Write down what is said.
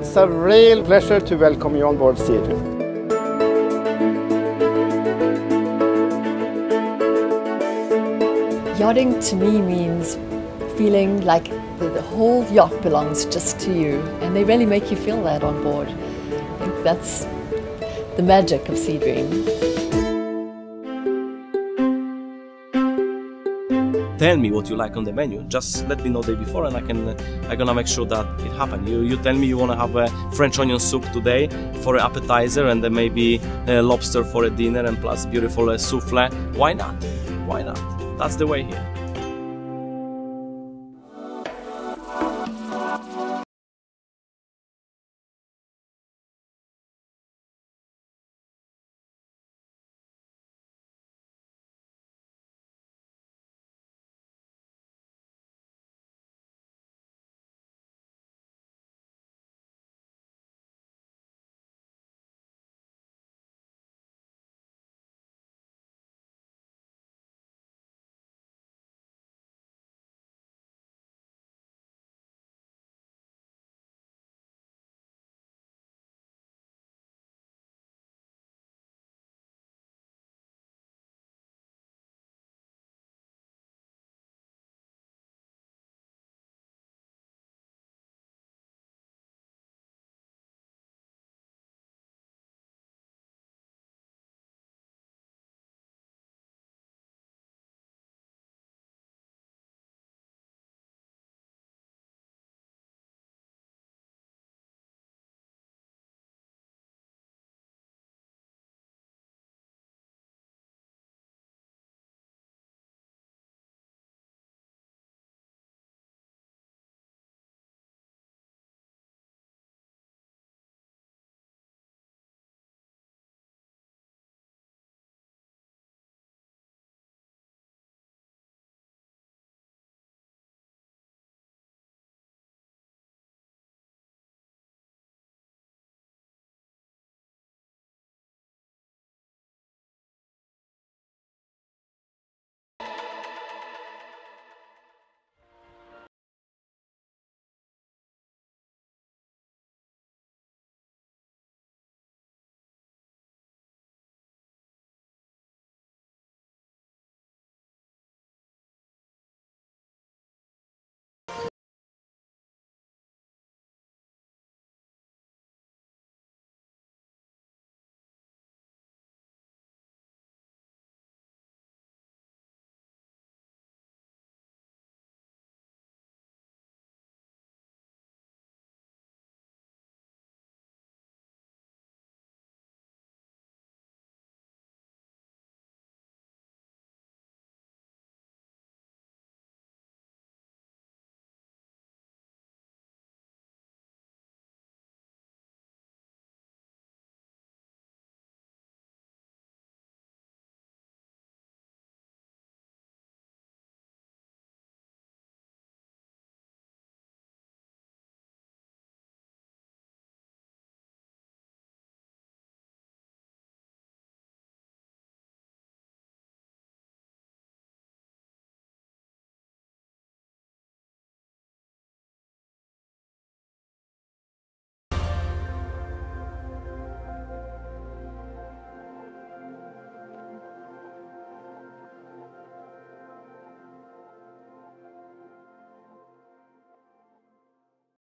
It's a real pleasure to welcome you on board SeaDream. Yachting to me means feeling like the whole yacht belongs just to you, and they really make you feel that on board. I think that's the magic of SeaDream. Tell me what you like on the menu. Just let me know the day before, and I'm gonna make sure that it happens. You tell me you wanna have a French onion soup today for an appetizer, and then maybe lobster for a dinner, and plus beautiful souffle. Why not? Why not? That's the way here.